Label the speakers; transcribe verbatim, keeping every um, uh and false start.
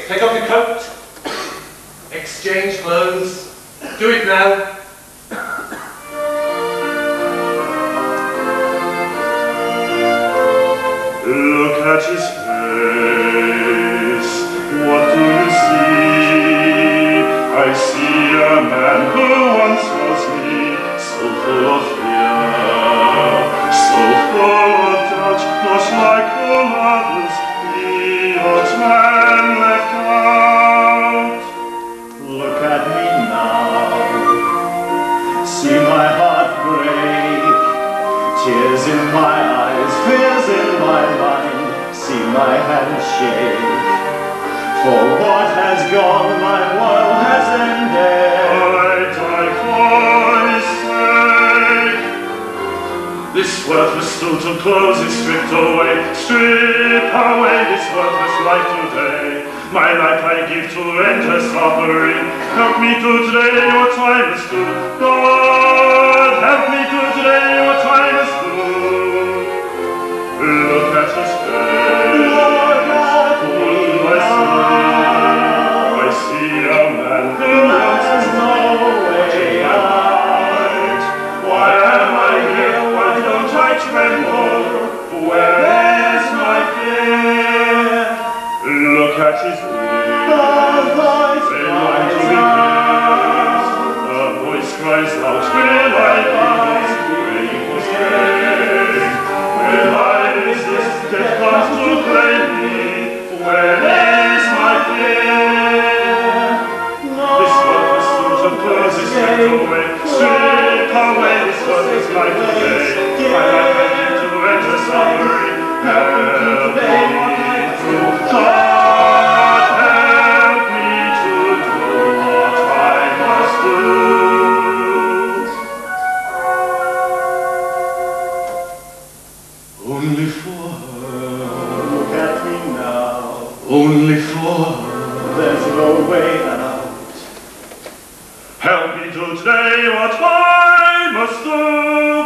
Speaker 1: take off your coat. Exchange clothes. Do it now.
Speaker 2: Look at his face. What do you see? I see a man who once was me, so full of fear, so full of doubt, not like all others, the old man left out. Look at me now, see my heart break, tears in my eyes, fears in my mind, see my hand shake. For what has gone, my world has ended. I die for his sake. This worthless suit of clothes is stripped away. Strip away this worthless life today. My life I give to endless suffering. Help me to today what time is due. God, help me to today what time is due. Look at his face. Look at me now. I see a man who has no way out. Why am I here? Why don't I tremble? Where is my fear? Look at his ears. They long to be pierced. A voice cries out, will I be his? Will he stay? Will I resist? Death comes to claim me. Where is my fear? This worthless suit of clothes is stripped away. Strip away this worthless life today. My life I give to endless suffering. Help me to God, help me to do what I must do. Only for her. Look at me now. Only for her. There's no way out. Help me to today what I must do.